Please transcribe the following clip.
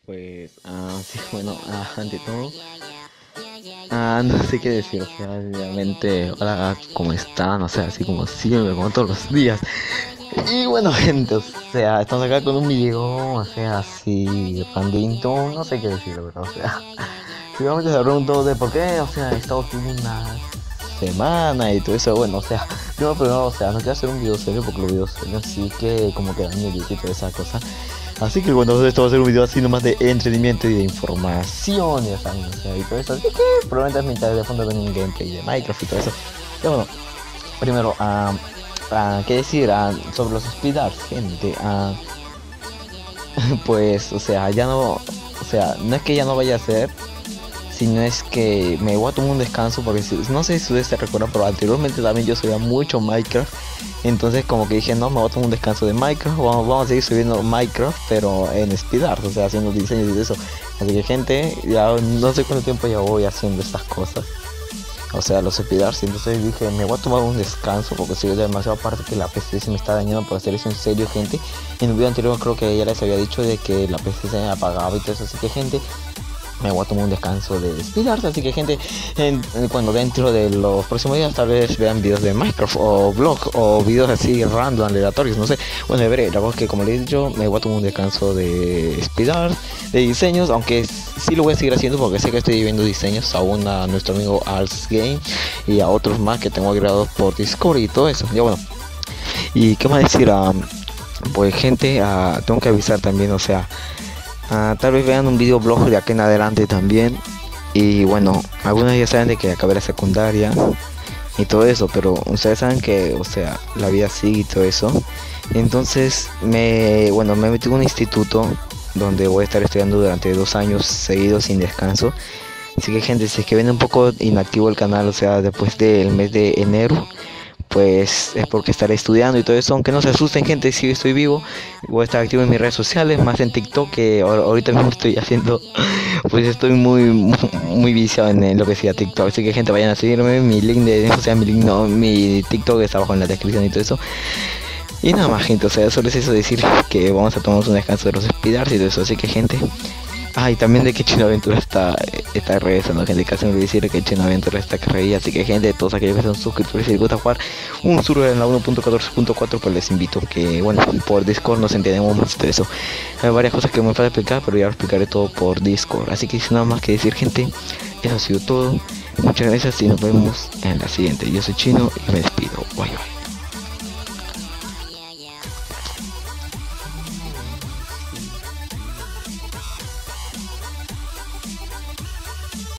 Pues, sí, bueno, ante todo, no sé qué decir, o sea, obviamente, hola, ¿cómo están? O sea, así como siempre, como todos los días. Y bueno, gente, o sea, estamos acá con un video, o sea, así, randito, no sé qué decir, pero, o sea, seguramente se preguntó de por qué, o sea, he estado aquí una semana y todo eso, bueno, o sea, primero, o sea, no quiero hacer un video serio porque los videos serios sí que como que dan miedo y toda esa cosa. Así que bueno, esto va a ser un video así nomás de entretenimiento y de información y, o sea, y todo eso. Así que probablemente mientras de fondo ven un gameplay de Minecraft y todo eso. Y bueno, primero, ¿qué decir? Sobre los speedruns, gente. Pues, o sea, ya no, o sea, no es que ya no vaya a hacer, sino es que me voy a tomar un descanso porque no sé si ustedes se recuerdan, pero anteriormente también yo subía mucho Minecraft. Entonces como que dije, no, me voy a tomar un descanso de Minecraft, vamos a seguir subiendo Minecraft, pero en speedart, o sea, haciendo diseños y eso. Así que gente, ya no sé cuánto tiempo ya voy haciendo estas cosas, o sea, los speedarts. Entonces dije, me voy a tomar un descanso porque si demasiado aparte que la PC se me está dañando por hacer eso en serio, gente. En el video anterior creo que ya les había dicho de que la PC se me apagaba y todo eso, así que gente, me voy a tomar un descanso de despidarse, así que gente, cuando dentro de los próximos días tal vez vean videos de Minecraft o vlog o videos así random, aleatorios, no sé, bueno, veré, la verdad es que como les he dicho, me voy a tomar un descanso de speedart, de diseños, aunque sí lo voy a seguir haciendo porque sé que estoy viendo diseños aún a nuestro amigo Arts Game y a otros más que tengo agregados por Discord y todo eso, ya bueno, y qué más decir, pues gente, tengo que avisar también, o sea, tal vez vean un video blog de aquí en adelante también. Y bueno, algunos ya saben de que acabé la secundaria y todo eso, pero ustedes saben que, o sea, la vida sigue y todo eso. Entonces, bueno, me metí en un instituto donde voy a estar estudiando durante 2 años seguidos sin descanso. Así que gente, si es que ven un poco inactivo el canal, o sea, después del mes de enero, pues es porque estaré estudiando y todo eso, aunque no se asusten, gente, si estoy vivo, voy a estar activo en mis redes sociales, más en TikTok, que ahorita mismo estoy haciendo, pues estoy muy viciado en lo que sea TikTok, así que gente, vayan a seguirme, mi link o sea, mi link no, mi TikTok está abajo en la descripción y todo eso. Y nada más, gente, o sea, solo es eso, decir que vamos a tomarnos un descanso de los speedars y todo eso, así que gente, y también de que Chino Aventura está regresando, gente. Casi me olvidé decir que Chino Aventura está reír. Así que gente, todos aquellos que son suscriptores y les gusta jugar un server en la 1.14.4, pues les invito que, bueno, por Discord nos entendemos más de eso. Hay varias cosas que me falta explicar, pero ya lo explicaré todo por Discord. Así que sin nada más que decir, gente, eso ha sido todo. Muchas gracias y nos vemos en la siguiente. Yo soy Chino y me despido. Bye bye.